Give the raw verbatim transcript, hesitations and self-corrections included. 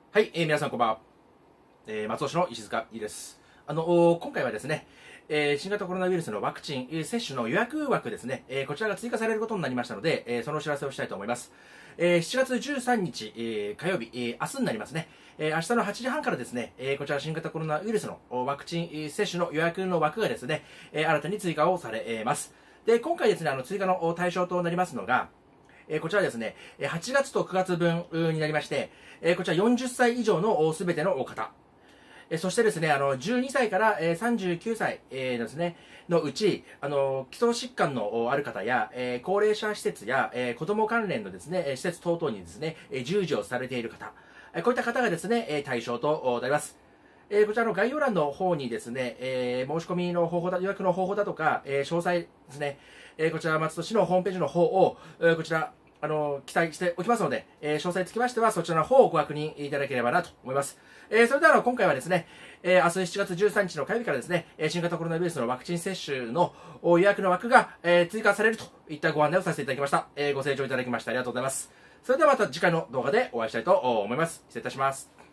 はい、えー皆さんこんばんは。えー松尾市の石塚いいです。あの、お今回はですね、えー新型コロナウイルスのワクチン、えー接種の予約枠ですね、えーこちらが追加されることになりましたので、えーそのお知らせをしたいと思います。えーしちがつじゅうさんにち、えー火曜日、えー明日になりますね。えー明日のはちじはんからですね、えーこちら新型コロナウイルスのおワクチン、えー接種の予約の枠がですね、えー新たに追加をされえーます。で、今回ですね、あの追加のお対象となりますのが、えーこちらですね、えーはちがつとくがつぶんになりまして、えーこちらよんじゅっさい以上のすべての方、えーそしてですね、あのじゅうにさいからえーさんじゅうきゅうさい、えーですね、のうち、あの基礎疾患のある方や、えー高齢者施設や、えー子ども関連のですね、えー施設等々にですね、えー従事をされている方、えーこういった方がですね、えー対象となります。えーこちらの概要欄の方にですね、えー申し込みの方法だ、予約の方法だとか、えー詳細ですね、えーこちら松戸市のホームページの方を、えーこちら、あの記載しておきますので、えー詳細につきましてはそちらの方をご確認いただければなと思います。えーそれではあの今回はですね、えー明日しちがつじゅうさんにちの火曜日からですね、え新型コロナウイルスのワクチン接種の予約の枠が、えー追加されるといったご案内をさせていただきました。えーご清聴いただきましてありがとうございます。それではまた次回の動画でお会いしたいと思います。失礼いたします。